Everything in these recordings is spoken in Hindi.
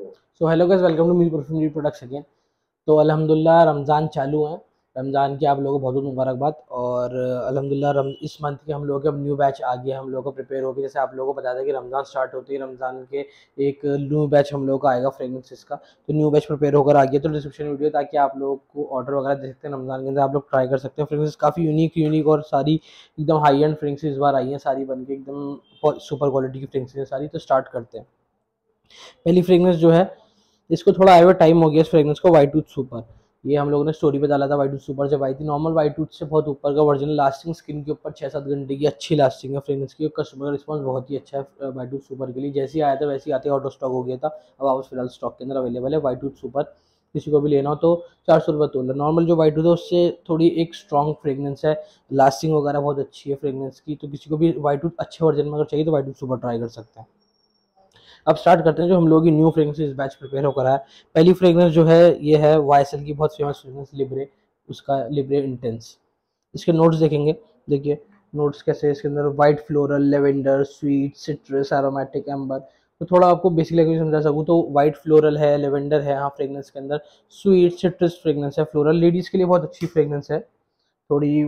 So hello guys, welcome to meel perfumery products again. तो अल्हम्दुलिल्लाह रमज़ान चालू है। रमज़ान की आप लोगों को बहुत बहुत मुबारकबाद। और अल्हम्दुलिल्लाह इस मंथ के हम लोगों के अब न्यू बैच आ गया, हम लोगों को प्रिपेयर हो गया। जैसे आप लोगों को पता था कि रमज़ान स्टार्ट होती है, रमज़ान के एक न्यू बैच हम लोगों का आएगा फ्रेगनेंसेस का। तो न्यू बैच प्रिपेयर होकर आ गया। तो डिस्क्रिप्शन वीडियो ताकि आप लोगों को ऑर्डर वगैरह दे सकते हैं। रमज़ान के अंदर आप लोग ट्राई कर सकते हैं। फ्रेगनेंसेस काफ़ी यूनिक और सारी एकदम हाई एंड फ्रेगनेंसेस इस बार आई हैं, सारी बन के एकदम सुपर क्वालिटी की फ्रेगनेंसेस हैं सारी। तो स्टार्ट करते हैं। पहली फ्रेगनेंस जो है, इसको थोड़ा आए हुए टाइम हो गया इस फ्रेगनेंस को, वाइट टूथ सुपर। ये हम लोगों ने स्टोरी पे डाला था। वाइट टूथ सुपर जब आई थी, नॉर्मल वाइट टूथ से बहुत ऊपर का वर्जन, लास्टिंग स्किन के ऊपर 6-7 घंटे की अच्छी लास्टिंग है फ्रेगनेंस की। कस्टमर का रिस्पॉन्स बहुत ही अच्छा है वाइट टूथ सुपर के लिए। जैसे ही आया था वैसे ही आते आउट ऑफ स्टॉक हो गया था। अब वापस फिलहाल स्टॉक के अंदर अवेलेबल है वाइट टूथ सुपर। किसी को भी लेना हो तो 400 रुपये तोल है। नॉर्मल जो वाइट टूथ है उससे थोड़ी एक स्ट्रॉन्ग फ्रेगनेंस है, लास्टिंग वगैरह बहुत अच्छी है फ्रेगनेंस की। तो किसी को भी वाइट टूथ अच्छे वर्जन में अगर चाहिए तो वाइट टूथ सुपर ट्राई कर सकते हैं। अब स्टार्ट करते हैं जो हम लोग की न्यू फ्रेगनेंस इस बैच प्रिपेयर होकर आया। पहली फ्रेगनेंस जो है ये है वाईएसएल की बहुत फेमस फ्रेगनेंस लिब्रे, उसका लिब्रे इंटेंस। इसके नोट्स देखेंगे, देखिए नोट्स कैसे है इसके अंदर। White floral, lavender, sweet, citrus, aromatic, amber. तो थोड़ा आपको बेसिक लैंग्वेज समझा सकूँ तो वाइट फ्लोरल है, लेवेंडर है हाँ फ्रेगनेंस के अंदर, स्वीट सिट्रस फ्रेगनेंस है, फ्लोरल लेडीज़ के लिए बहुत अच्छी फ्रेगनेंस है। थोड़ी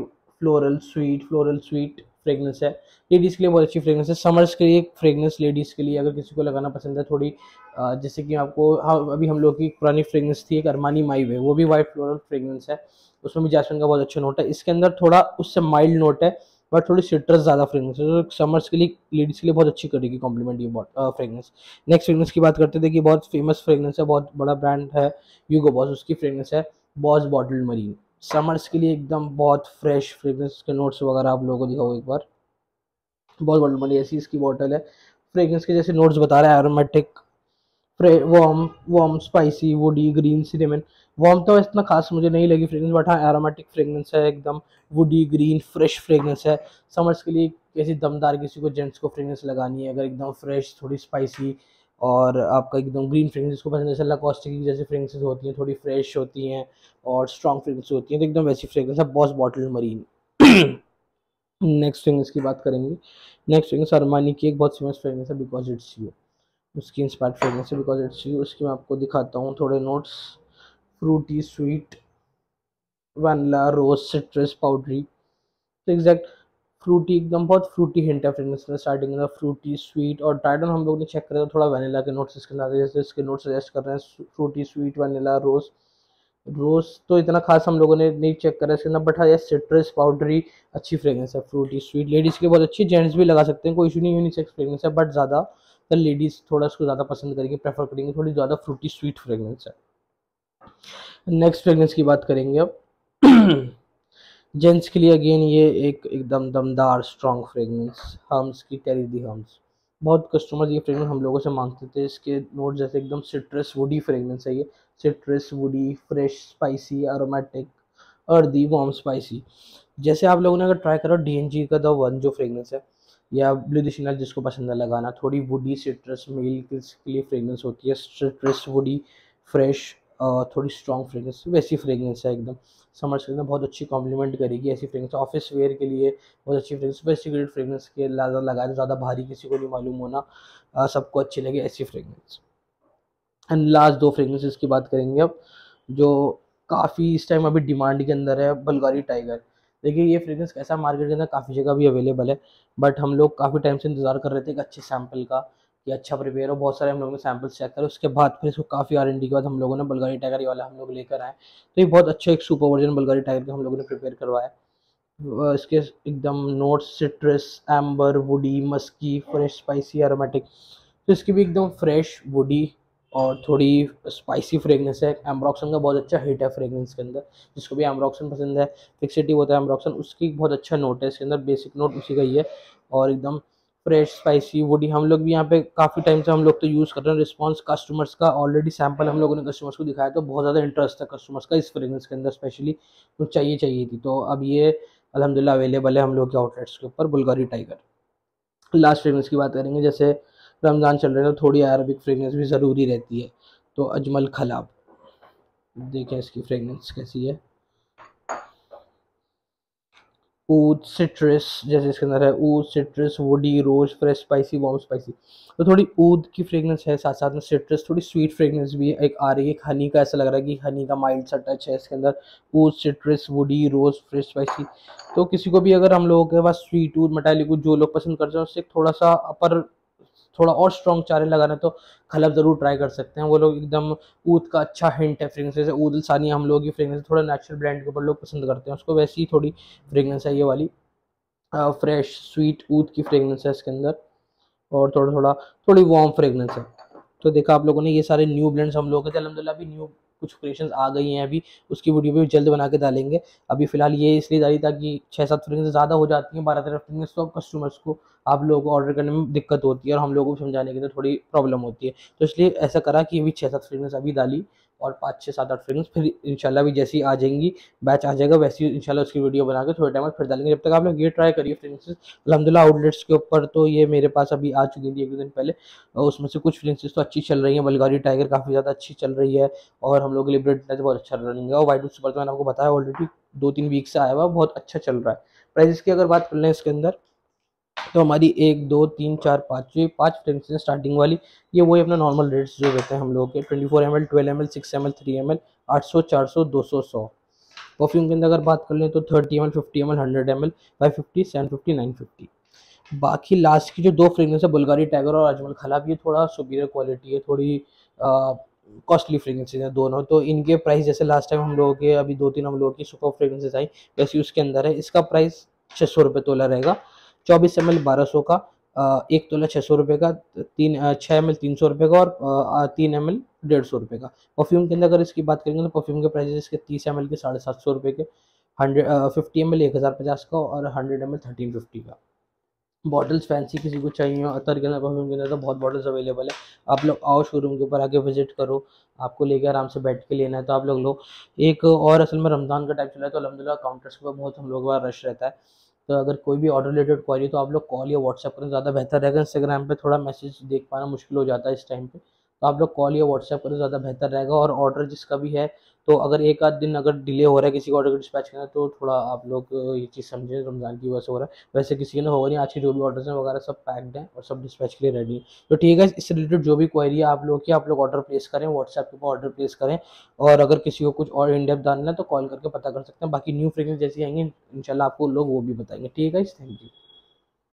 फ्लोरल स्वीट फ्रेगनेंस है, लेडीज़ के लिए बहुत अच्छी फ्रेगनेंस है। समर्स के लिए एक फ्रेगनेंस लेडीज़ के लिए अगर किसी को लगाना पसंद है थोड़ी, जैसे कि आपको, हाँ अभी हम लोग की पुरानी फ्रेगनेंस थी एक अरमानी माई वे, वो भी वाइट फ्लोरल फ्रेगनेंस है। उसमें भी जैस्मिन का बहुत अच्छा नोट है। इसके अंदर थोड़ा उससे माइल्ड नोट है बट थोड़ी सिट्रस ज़्यादा फ्रेगनेंस है। तो समर्स के लिए लेडीज़ के लिए बहुत अच्छी करेगी कॉम्प्लीमेंट ये फ्रेगनेंस। नेक्स्ट फ्रेगनेंस की बात करते थे कि बहुत फेमस फ्रेगनेंस है, बहुत बड़ा ब्रांड है यूगो बॉस, उसकी फ्रेगनेंस है बॉस बॉटल्ड मरीन। समर्स के लिए एकदम बहुत फ्रेश फ्रेगनेंस के नोट्स वगैरह आप लोगों को दिखाओ एक बार। बहुत बॉटल मरी ऐसी इसकी बॉटल है। फ्रेगनेंस के जैसे नोट्स बता रहा है, aromatic, warm warm spicy, woody, green, cinnamon. Warm तो इतना खास मुझे नहीं लगी फ्रेगनेंस, बट हाँ एरोमेटिक फ्रेगनेंस है, एकदम वुडी ग्रीन फ्रेश फ्रेगनेंस है। समर्स के लिए कैसी दमदार किसी को जेंट्स को फ्रेगनेंस लगानी है अगर, एकदम फ्रेश थोड़ी स्पाइसी और आपका एकदम ग्रीन फ्रेगनेंस जिसको पसंद है, जैसे लाकोस्टे की जैसी फ्रेगनेंसेस होती हैं, थोड़ी फ्रेश होती हैं और स्ट्रॉन्ग फ्रेगनेंस होती हैं, तो एकदम वैसी फ्रेगनेंस है Boss bottle marine. Next fragrance की बात करेंगे। नेक्स्ट फ्रेगनेंस अरमानी की एक बहुत फेमस फ्रेगनेंस है, बिकॉज इट्स यू। उसकी इंस्पायर्ड फ्रेगनेंस है बिकॉज इट्स यू। उसकी मैं आपको दिखाता हूँ थोड़े notes. Fruity, sweet, vanilla, rose, citrus, powdery. तो एग्जैक्ट फ्रूटी, एकदम बहुत फ्रूटी हिंट है फ्रेगनेंस में स्टार्टिंग में। फ्रूटी, स्वीट और टाइटन हम लोग ने चेक करा तो थोड़ा वैनिला के नोट्स इसके साथ, जैसे इसके नोट्स सजेस्ट कर रहे हैं fruity, sweet, vanilla, rose. Rose तो इतना खास हम लोगों ने नहीं चेक करा इसके अंदर, बट हाँ ये सिट्रस, पाउडरी अच्छी फ्रेगनेंस है। फ्रूटी स्वीट लेडीज़ के लिए बहुत अच्छी, जेंट्स भी लगा सकते हैं, कोई इशू नहीं। यूनिसेक्स फ्रेगनेंस है बट ज़्यादा लेडीज़ थोड़ा उसको ज़्यादा पसंद करेंगे, प्रेफर करेंगे, थोड़ी ज़्यादा फ्रूटी स्वीट फ्रेगनेंस है। नेक्स्ट फ्रेगनेंस की बात करेंगे अब। जेंट्स के लिए अगेन ये एक एकदम दमदार स्ट्रॉन्ग फ्रेगनेंस, हम्स की टेरी दी हम्स। बहुत कस्टमर ये फ्रेगनेंस हम लोगों से मांगते थे। इसके नोट जैसे एकदम सिट्रस वुडी फ्रेगनेंस है ये। Citrus woody fresh spicy aromatic earthy warm spicy. जैसे आप लोगों ने अगर ट्राई करो डीएनजी का द वन जो फ्रेगनेंस है, या ब्लू डिशनल जिसको पसंद है लगाना, थोड़ी वुडी सिट्रस मेल के लिए फ्रेगनेंस होती है, सिट्रस वुडी फ्रेश, थोड़ी स्ट्रॉन्ग फ्रेगनेंस, वैसी फ्रेगनेंस है एकदम। समर्स के अंदर बहुत अच्छी कॉम्प्लीमेंट करेगी ऐसी फ्रेगनेंस। ऑफिस वेयर के लिए बहुत अच्छी फ्रेगनेंस, स्पेसिफिक फ्रेगनेंस के ज़्यादा लगाए तो ज़्यादा भारी किसी को नहीं मालूम होना, सबको अच्छी लगे ऐसी फ्रेगनेंस। एंड लास्ट दो फ्रेगनेंसेस की बात करेंगे अब, जो काफ़ी इस टाइम अभी डिमांड के अंदर है, बल्गारी टाइगर। देखिए ये फ्रेगनेंस कैसा, मार्केट के अंदर काफ़ी जगह भी अवेलेबल है, बट हम लोग काफ़ी टाइम से इंतजार कर रहे थे एक अच्छे सैम्पल का, कि अच्छा प्रिपेयर हो। बहुत सारे हम लोगों ने सैम्पल्स चेक करे, उसके बाद फिर इसको काफ़ी R&D के बाद हम लोगों ने बल्गारी टाइगर ये वाला हम लोग लेकर आए। तो ये बहुत अच्छा एक सुपर वर्जन बल्गारी टाइगर का हम लोगों ने प्रिपेयर करवाया। इसके एकदम notes citrus, amber, woody, musky, fresh, spicy, aromatic. तो इसकी भी एकदम फ्रेश वुडी और थोड़ी स्पाइसी फ्रेगनेंस है। एम्ब्रॉक्सन का बहुत अच्छा हिट है फ्रेगनेंस के अंदर, जिसको भी एम्ब्रॉक्सन पसंद है, फिक्सिटी होता है एम्ब्रॉक्सन, उसकी बहुत अच्छा नोट है इसके अंदर, बेसिक नोट उसी का ही है। और एकदम फ्रेश स्पाइसी वुडी। हम लोग भी यहाँ पे काफ़ी टाइम से हम लोग तो यूज़ कर रहे हैं। रिस्पॉन्स कस्टमर्स का ऑलरेडी सैम्पल हम लोगों ने कस्टमर्स को दिखाया, तो बहुत ज़्यादा इंटरेस्ट था कस्टमर्स का इस फ्रेगनेंस के अंदर स्पेशली, तो चाहिए थी। तो अब ये अल्हम्दुलिल्लाह अवेलेबल है हम लोग के आउटलेट्स के ऊपर, बुल्गारी टाइगर। लास्ट फ्रेगनेंस की बात करेंगे, जैसे रमज़ान चल रहे हैं तो थोड़ी अरबिक फ्रेगनेंस भी ज़रूरी रहती है, तो अजमल खलाब। देखें इसकी फ्रेगनेंस कैसी है। ऊद, सिट्रस, जैसे इसके अंदर है ऊद, citrus, woody, rose, fresh spicy, warm spicy. तो थोड़ी ऊद की फ्रेगनेंस है, साथ साथ में सिट्रस, थोड़ी स्वीट फ्रेगनेंस भी एक आ रही है, हनी का ऐसा लग रहा है कि हनी का माइल्ड सा टच है इसके अंदर। ऊद, citrus, woody, rose, fresh spicy. तो किसी को भी अगर हम लोगों के पास स्वीट ऊद, मेटालिक ऊद जो लोग पसंद करते हैं उससे थोड़ा सा अपर, थोड़ा और स्ट्रॉन्ग चारे लगाना तो खलब ज़रूर ट्राई कर सकते हैं। वो लोग एकदम ऊद का अच्छा हिंट है फ्रेगनेंस, जैसे ऊद सानी हम लोग की फ्रेगनेंस थोड़ा नेचुरल ब्रांड के ऊपर लोग पसंद करते हैं, उसको वैसी ही थोड़ी फ्रेगनेंस है ये वाली। फ्रेश स्वीट ऊद की फ्रेगनेंस है इसके अंदर, और थोड़ी वार्म फ्रेगनेंस है। तो देखा आप लोगों ने, ये सारे न्यू ब्लेंड्स हम लोगों के अल्हम्दुलिल्लाह अभी न्यू कुछ क्रिएशंस आ गई हैं अभी, उसकी वीडियो भी जल्द बना के डालेंगे। अभी फिलहाल ये इसलिए डाली ताकि 6-7 फ्रेगनेंस ज़्यादा हो जाती हैं, 12-13 फ्रेगनेंस तो कस्टमर्स को, आप लोगों को ऑर्डर करने में दिक्कत होती है और हम लोगों को समझाने के लिए थोड़ी प्रॉब्लम होती है। तो इसलिए ऐसा करा कि अभी 6-7 फ्रेगनेंस अभी डाली, और 5-6-7-8 फ्रेगनेंस फिर इंशाल्लाह भी जैसी आ जाएंगी, बैच आ जाएगा वैसी इंशाल्लाह उसकी वीडियो बना के थोड़े टाइम बाद फिर डालेंगे। जब तक आप लोग ये ट्राई करिए फ्रेगनेंसेस, अल्हम्दुलिल्लाह आउटलेट्स के ऊपर तो ये मेरे पास अभी आ चुकी थी 1-2 दिन पहले, और उसमें से कुछ फ्रेगनेंसेस तो अच्छी चल रही हैं। बल्गारी टाइगर काफ़ी ज़्यादा अच्छी चल रही है, और हम लोग के लिबरेट बहुत अच्छा रनिंग है, और वाइट सुपर तो मैंने आपको बताया ऑलरेडी 2-3 वीक से आया हुआ, बहुत अच्छा चल रहा है। प्राइस की अगर बात कर लें इसके अंदर, तो हमारी 1, 2, 3, 4, 5 जो 5 फ्रेगनेंसेस स्टार्टिंग वाली, ये वही अपना नॉर्मल रेट्स जो रहते हैं हम लोग के 24 ml, 12 ml, 6 ml, 3 ml, 800, 400, 200, 100। Perfume के अंदर अगर बात कर लें तो 30 ml, 50 ml, 100 ml, 550, 750, 950। बाकी लास्ट की जो 2 फ्रेगनेंस है बुल्गारी टाइगर और अजमल खलाब, ये थोड़ा सुपीरियर क्वालिटी है, थोड़ी कॉस्टली फ्रेगनेंसेज है दोनों। तो इनके प्राइस जैसे लास्ट टाइम हम लोगों के अभी 2-3 हम लोगों की सुपर फ्रेगनेंसेज आई, वैसे उसके अंदर है। इसका प्राइस 600 रुपये तोला रहेगा। 24 ml 1200 का, 1 तोला 600 रुपये का, 6 ml 300 रुपये का, और 3 ml 150 रुपये का। परफ्यूम के अंदर अगर इसकी बात करेंगे तो परफ्यूम के प्राइस इसके 30 ml के 750 रुपये के, 50 ml 1050 का, और 100 ml 1350 का। बॉटल्स फैंसी किसी को चाहिए हो अतर के अंदर, परफ्यूम के अंदर, तो बहुत बॉटल्स अवेलेबल है। आप लोग आओ शोरूम के ऊपर आके विजिट करो, आपको लेके आराम से बैठ के लेना है तो आप लोग लो। एक और असल में रमज़ान का टाइम चल रहा है तो अल्हम्दुलिल्लाह काउंटर्स के ऊपर बहुत हम लोग का रश रहता है। तो अगर कोई भी ऑर्डर रिलेटेड क्वारी तो आप लोग कॉल या व्हाट्सएप करें, ज़्यादा बेहतर रहेगा। इंस्टाग्राम पे थोड़ा मैसेज देख पाना मुश्किल हो जाता है इस टाइम पे, तो आप लोग कॉल या व्हाट्सएप करें, ज़्यादा बेहतर रहेगा। और ऑर्डर जिसका भी है, तो अगर एक आध दिन अगर डिले हो रहा है किसी को ऑर्डर डिस्पैच करना, तो थोड़ा आप लोग ये चीज़ समझें, रमज़ान की वजह से हो रहा है। वैसे किसी ने होगा नहीं, आज के जो भी ऑर्डर्स हैं वगैरह सब पैक्ड हैं और सब डिस्पैच के लिए रेडी है। तो ठीक है, इससे रिलेटेड जो भी क्वारी है आप लोग की, आप लोग ऑर्डर प्लेस करें, व्हाट्सएप के ऊपर ऑर्डर प्लेस करें। और अगर किसी को कुछ और इन डेप्थ जानना है तो कॉल करके पता कर सकते हैं। बाकी न्यू फ्रेगनेंस जैसी आएंगी इंशाल्लाह आपको लोग वो भी बताएंगे। ठीक है, थैंक यू।